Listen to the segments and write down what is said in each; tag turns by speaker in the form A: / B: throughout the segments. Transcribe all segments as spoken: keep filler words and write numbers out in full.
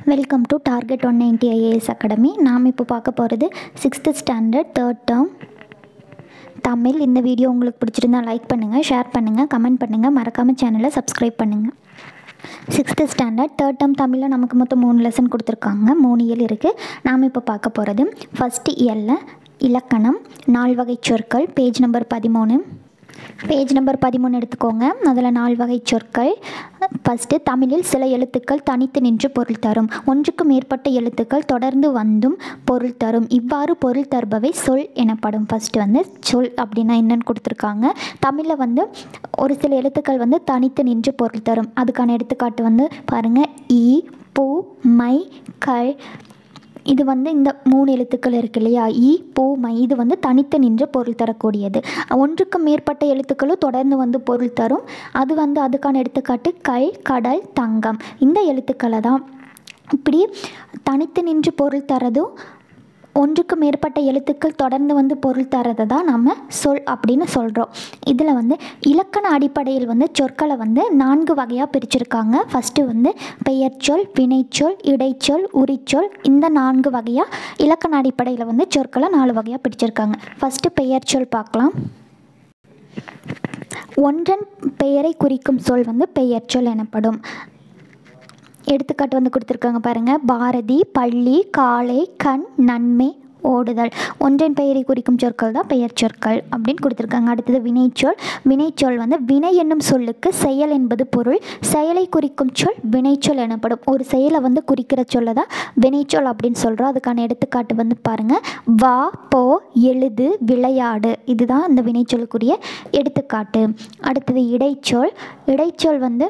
A: Welcome to target one ninety IAS academy. நாம் இப்போ பார்க்க போகிறது sixth standard third term Tamil. இந்த வீடியோ உங்களுக்கு பிடிச்சிருந்தா லைக் பண்ணுங்கள், ஷேர் பண்ணுங்கள், கமெண்ட் பண்ணுங்கள், மறக்காமல் சேனலை சப்ஸ்கிரைப் பண்ணுங்கள். சிக்ஸ்த்து ஸ்டாண்டர்ட் தேர்ட் டேர்ம் தமிழில் நமக்கு மொத்தம் மூணு லெசன் கொடுத்துருக்காங்க, மூணு இயல் இருக்குது. நாம் இப்போ பார்க்க போகிறது ஃபஸ்ட்டு இயலில் இலக்கணம், நால்வகை சொற்கள், பேஜ் நம்பர் பதிமூணு. பேஜ் நம்பர் பதிமூணு எடுத்துக்கோங்க. அதில் நால்வகை சொற்கள். ஃபஸ்ட்டு, தமிழில் சில எழுத்துக்கள் தனித்து நின்று பொருள் தரும். ஒன்றுக்கு மேற்பட்ட எழுத்துக்கள் தொடர்ந்து வந்தும் பொருள் தரும். இவ்வாறு பொருள் தருபவை சொல் எனப்படும். ஃபஸ்ட்டு வந்து சொல் அப்படின்னா என்னென்னு கொடுத்துருக்காங்க. தமிழில் வந்து ஒரு சில எழுத்துக்கள் வந்து தனித்து நின்று பொருள் தரும். அதுக்கான எடுத்துக்காட்டு வந்து பாருங்கள், ஈ, பூ, மை, கள். இது வந்து இந்த மூணு எழுத்துக்கள் இருக்கு இல்லையா, ஈ, பூ, மை, இது வந்து தனித்து நின்று பொருள் தரக்கூடியது. ஒன்றுக்கு மேற்பட்ட எழுத்துக்களும் தொடர்ந்து வந்து பொருள் தரும். அது வந்து அதுக்கான எடுத்துக்காட்டு கல், கடல், தங்கம். இந்த எழுத்துக்களை தான் இப்படி தனித்து நின்று பொருள் தரதும் ஒன்றுக்கு மேற்பட்ட எழுத்துக்கள் தொடர்ந்து வந்து பொருள் தரதை தான் நம்ம சொல் அப்படின்னு சொல்கிறோம். இதில் வந்து இலக்கண அடிப்படையில் வந்து சொற்களை வந்து நான்கு வகையாக பிரிச்சிருக்காங்க. ஃபஸ்ட்டு வந்து பெயர்ச்சொல், வினைச்சொல், இடைச்சொல், உரிச்சொல். இந்த நான்கு வகையாக இலக்கண அடிப்படையில் வந்து சொற்களை நாலு வகையாக பிரிச்சிருக்காங்க. ஃபஸ்ட்டு பெயர்ச்சொல் பார்க்கலாம். ஒன்றன் பெயரை குறிக்கும் சொல் வந்து பெயர்ச்சொல் எனப்படும். எடுத்துக்காட்டு வந்து கொடுத்துருக்காங்க பாருங்கள், பாரதி, பள்ளி, காளை, கண், நன்மை, ஓடுதல். ஒன்றின் பெயரை குறிக்கும் சொற்கள் தான் பெயர் சொற்கள் அப்படின்னு கொடுத்துருக்காங்க. அடுத்தது வினைச்சொல். வினைச்சொல் வந்து வினை என்னும் சொல்லுக்கு செயல் என்பது பொருள். செயலை குறிக்கும் சொல் வினைச்சொல் எனப்படும். ஒரு செயலை வந்து குறிக்கிற சொல்ல தான் வினைச்சொல் அப்படின்னு சொல்கிறோம். அதுக்கான எடுத்துக்காட்டு வந்து பாருங்கள், வா, போ, எழுது, விளையாடு. இதுதான் இந்த வினைச்சொல்லுக்குரிய எடுத்துக்காட்டு. அடுத்தது இடைச்சொல். இடைச்சொல் வந்து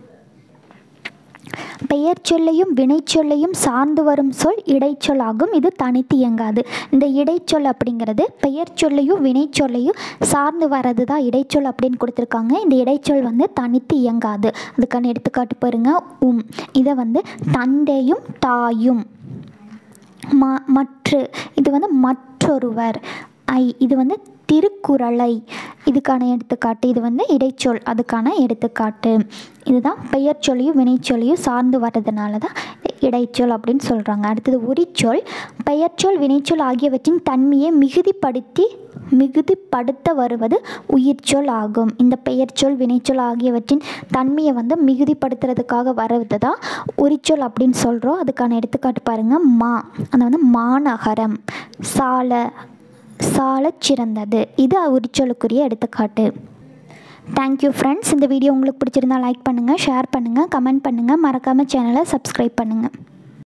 A: பெயர் சொல்லையும் வினைச்சொல்லையும் சார்ந்து வரும் சொல் இடைச்சொல் ஆகும். இது தனித்து இயங்காது. இந்த இடைச்சொல் அப்படிங்கிறது பெயர் சொல்லையும் வினைச்சொல்லையும் சார்ந்து வர்றது தான் இடைச்சொல் அப்படின்னு கொடுத்துருக்காங்க. இந்த இடைச்சொல் வந்து தனித்து இயங்காது. அதுக்கான எடுத்துக்காட்டு பாருங்க, உம். இதை வந்து தந்தையும் தாயும். ம மற்று, இது வந்து மற்றொருவர். ஐ, இது வந்து திருக்குறளை. இதுக்கான எடுத்துக்காட்டு. இது வந்து இடைச்சொல், அதுக்கான எடுத்துக்காட்டு. இதுதான் பெயர் சொல்லியும் வினைச்சொல்லியும் சார்ந்து வர்றதுனால தான் இடைச்சொல் அப்படின்னு சொல்கிறாங்க. அடுத்தது உரிச்சொல். பெயர்ச்சொல், வினைச்சொல் ஆகியவற்றின் தன்மையை மிகுதிப்படுத்தி மிகுதிப்படுத்த வருவது உயிர்ச்சொல் ஆகும். இந்த பெயர்ச்சொல், வினைச்சொல் ஆகியவற்றின் தன்மையை வந்து மிகுதிப்படுத்துறதுக்காக வர்றது தான் உரிச்சொல் அப்படின்னு சொல்கிறோம். அதுக்கான எடுத்துக்காட்டு பாருங்கள், மா, அது வந்து மாநகரம், சால, சாலச் சிறந்தது. இது உரிச்சொல்லுக்குரிய எடுத்துக்காட்டு. Thank you friends. இந்த வீடியோ உங்களுக்கு பிடிச்சிருந்தா லைக் பண்ணுங்கள், ஷேர் பண்ணுங்கள், கமெண்ட் பண்ணுங்கள், மறக்காமல் சேனலை சப்ஸ்கிரைப் பண்ணுங்கள்.